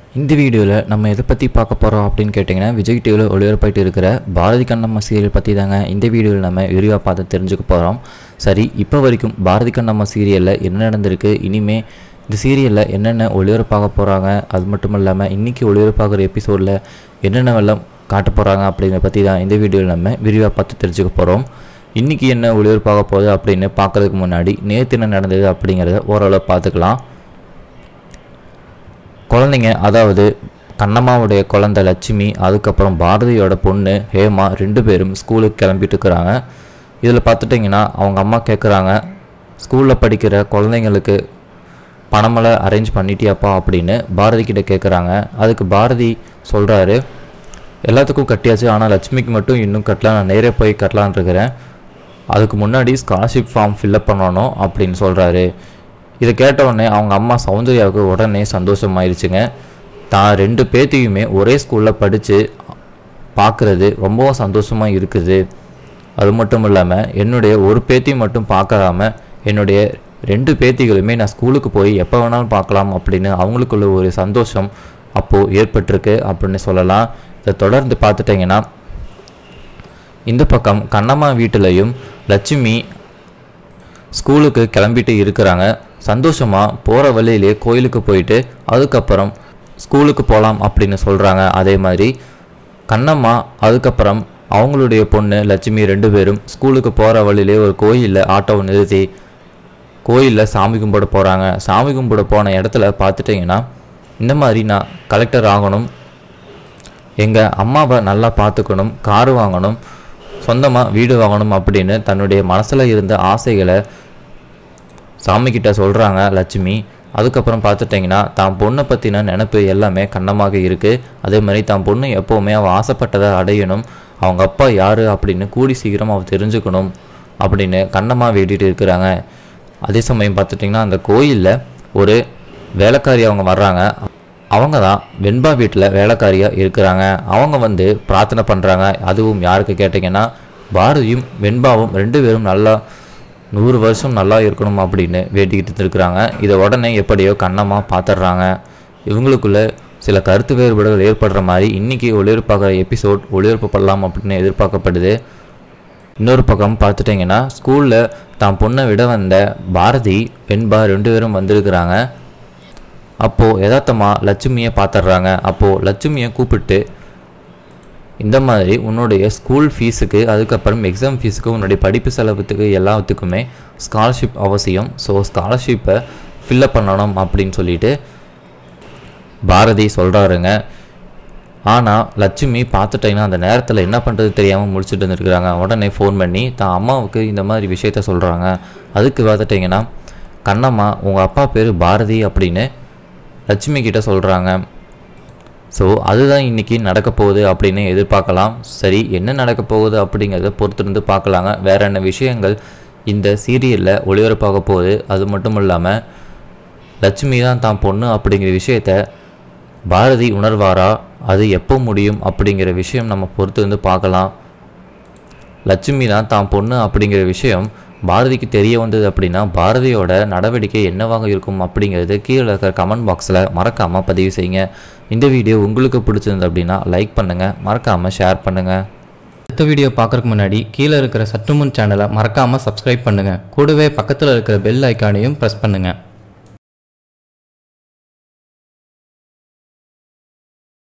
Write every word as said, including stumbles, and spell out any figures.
இந்த வீடியோவில் நம்ம எதை பற்றி பார்க்க போகிறோம் அப்படின்னு கேட்டிங்கன்னா, விஜய் டிவியில் ஒளிபரப்பாயிட்டு இருக்கிற பாரதி கண்ணம்மா சீரியல் பற்றி தாங்க இந்த வீடியோவில் நம்ம விரிவாக பார்த்து தெரிஞ்சுக்க போகிறோம். சரி, இப்போ வரைக்கும் பாரதி கண்ணம்மா சீரியலில் என்ன நடந்திருக்கு, இனிமேல் இந்த சீரியலில் என்னென்ன ஒளிபரப்பாக போகிறாங்க, அது மட்டும் இல்லாமல் இன்றைக்கி ஒளிபரப்பாகிற எபிசோடில் என்னென்ன வெள்ளம் காட்ட போகிறாங்க அப்படிங்கிறத பற்றி தான் இந்த வீடியோவில் நம்ம விரிவாக பார்த்து தெரிஞ்சுக்க போகிறோம். இன்றைக்கி என்ன ஒளிபரப்பாக போகுது அப்படின்னு பார்க்குறதுக்கு முன்னாடி நேற்று என்ன நடந்தது அப்படிங்கிறத ஓரளவு பார்த்துக்கலாம். குழந்தைங்க, அதாவது கண்ணம்மாவுடைய குழந்தை லட்சுமி, அதுக்கப்புறம் பாரதியோட பொண்ணு ஹேமா ரெண்டு பேரும் ஸ்கூலுக்கு கிளம்பிட்டு இருக்கிறாங்க. இதில் பார்த்துட்டிங்கன்னா அவங்க அம்மா கேட்குறாங்க, ஸ்கூலில் படிக்கிற குழந்தைங்களுக்கு பணமெல்லாம் அரேஞ்ச் பண்ணிட்டியாப்பா அப்படின்னு பாரதி கிட்ட கேட்குறாங்க. அதுக்கு பாரதி சொல்கிறாரு, எல்லாத்துக்கும் கட்டியாச்சு, ஆனால் லட்சுமிக்கு மட்டும் இன்னும் கட்டலாம், நான் நேரே போய் கட்டலான் இருக்கிறேன், அதுக்கு முன்னாடி ஸ்காலர்ஷிப் ஃபார்ம் ஃபில்அப் பண்ணணும் அப்படின்னு சொல்கிறாரு. இதை கேட்ட உடனே அவங்க அம்மா சௌந்தர்யாவுக்கு உடனே சந்தோஷமாயிருச்சுங்க. தான் ரெண்டு பேத்தியுமே ஒரே ஸ்கூலில் படித்து பார்க்குறது ரொம்பவும் சந்தோஷமாக இருக்குது. அது மட்டும் இல்லாமல் என்னுடைய ஒரு பேத்தியும் மட்டும் பார்க்காம என்னுடைய ரெண்டு பேத்திகளுமே நான் ஸ்கூலுக்கு போய் எப்போ வேணாலும் பார்க்கலாம் அப்படின்னு அவங்களுக்குள்ள ஒரு சந்தோஷம் அப்போது ஏற்பட்டிருக்கு அப்படின்னு சொல்லலாம். இதை தொடர்ந்து பார்த்துட்டிங்கன்னா இந்த பக்கம் கண்ணம்மா வீட்டிலையும் லட்சுமி ஸ்கூலுக்கு கிளம்பிட்டு இருக்கிறாங்க. சந்தோஷமாக போகிற வழியிலே கோயிலுக்கு போயிட்டு அதுக்கப்புறம் ஸ்கூலுக்கு போகலாம் அப்படின்னு சொல்கிறாங்க. அதே மாதிரி கண்ணம்மா அதுக்கப்புறம் அவங்களுடைய பொண்ணு லட்சுமி ரெண்டு பேரும் ஸ்கூலுக்கு போகிற வழியிலே ஒரு கோயிலில் ஆட்டோவை நிறுத்தி கோயிலில் சாமி கும்பிட போகிறாங்க. சாமி கும்பிட போன இடத்துல பார்த்துட்டிங்கன்னா, இந்த மாதிரி நான் கலெக்டர் ஆகணும், எங்கள் அம்மாவை நல்லா பார்த்துக்கணும், காரு வாங்கணும், சொந்தமாக வீடு வாங்கணும் அப்படின்னு தன்னுடைய மனசில் இருந்த ஆசைகளை சாமிக்கிட்ட சொல்கிறாங்க லட்சுமி. அதுக்கப்புறம் பார்த்துட்டிங்கன்னா தான் பொண்ணை பற்றின நினப்பு எல்லாமே கண்ணமாக இருக்குது. அதே மாதிரி தான் பொண்ணு எப்போவுமே அவள் ஆசைப்பட்டதை அடையணும், அவங்க அப்பா யார் அப்படின்னு கூடி சீக்கிரம் அவள் தெரிஞ்சுக்கணும் அப்படின்னு கண்ணமாக வேண்டிகிட்டு இருக்கிறாங்க. அதே சமயம் பார்த்துட்டிங்கன்னா அந்த கோயிலில் ஒரு வேலைக்காரி அவங்க வர்றாங்க. அவங்க தான் வெண்பா வீட்டில் வேலைக்காரியாக இருக்கிறாங்க. அவங்க வந்து பிரார்த்தனை பண்ணுறாங்க. அதுவும் யாருக்கு கேட்டிங்கன்னா, பாரதியும் வெண்பாவும் ரெண்டு பேரும் நல்லா நூறு வருஷம் நல்லா இருக்கணும் அப்படின்னு வேண்டிக்கிட்டு இருக்கிறாங்க. இதை உடனே எப்படியோ கண்ணம்மா பார்த்துட்றாங்க. இவங்களுக்குள்ள சில கருத்து வேறுபாடுகள் ஏற்படுற மாதிரி இன்றைக்கி ஒளிபரப்பாகிற எபிசோட் ஒளிபரப்பப்படலாம் அப்படின்னு எதிர்பார்க்கப்படுது. இன்னொரு பக்கம் பார்த்துட்டிங்கன்னா, ஸ்கூலில் தான் பொண்ணை விட வந்த பாரதி வெண்பா ரெண்டு பேரும் வந்திருக்கிறாங்க. அப்போது யதார்த்தமாக லட்சுமியை பார்த்துட்றாங்க. அப்போது லட்சுமியை கூப்பிட்டு, இந்த மாதிரி உன்னுடைய ஸ்கூல் ஃபீஸுக்கு, அதுக்கப்புறம் எக்ஸாம் ஃபீஸுக்கு, உன்னுடைய படிப்பு செலவுத்துக்கு எல்லாத்துக்குமே ஸ்காலர்ஷிப் அவசியம், ஸோ ஸ்காலர்ஷிப்பை ஃபில்லப் பண்ணணும் அப்படின்னு சொல்லிட்டு பாரதி சொல்கிறாருங்க. ஆனால் லட்சுமி பார்த்துட்டிங்கன்னா அந்த நேரத்தில் என்ன பண்ணுறது தெரியாமல் முடிச்சுட்டு வந்துருக்குறாங்க. உடனே ஃபோன் பண்ணி தான் அம்மாவுக்கு இந்த மாதிரி விஷயத்த சொல்கிறாங்க. அதுக்கு பார்த்துட்டிங்கன்னா, கண்ணம்மா உங்கள் அப்பா பேர் பாரதி அப்படின்னு லட்சுமி கிட்ட சொல்கிறாங்க. ஸோ அதுதான் இன்றைக்கி நடக்க போகுது அப்படின்னு எதிர்பார்க்கலாம். சரி, என்ன நடக்க போகுது அப்படிங்கிறத பொறுத்திருந்து பார்க்கலாங்க. வேறு என்ன விஷயங்கள் இந்த சீரியலில் ஒளிபரப்பாக போகுது, அது மட்டும் இல்லாமல் லட்சுமி தான் தான் பொண்ணு அப்படிங்கிற விஷயத்த பாரதி உணர்வாரா, அது எப்போ முடியும் அப்படிங்கிற விஷயம் நம்ம பொறுத்திருந்து பார்க்கலாம். லட்சுமி தான் தான் பொண்ணு அப்படிங்கிற விஷயம் பாரதிக்கு தெரிய வந்தது அப்படின்னா பாரதியோட நடவடிக்கை என்னவாக இருக்கும் அப்படிங்கிறது கீழே இருக்கிற கமெண்ட் பாக்ஸில் மறக்காமல் பதிவு செய்யுங்க. இந்த வீடியோ உங்களுக்கு பிடிச்சிருந்து அப்படின்னா லைக் பண்ணுங்கள், மறக்காமல் ஷேர் பண்ணுங்கள். அடுத்த வீடியோ பார்க்குறதுக்கு முன்னாடி கீழே இருக்கிற சற்றுமுன் சேனலை மறக்காமல் சப்ஸ்கிரைப் பண்ணுங்கள். கூடவே பக்கத்தில் இருக்கிற பெல் ஐக்கானையும் ப்ரெஸ் பண்ணுங்கள்.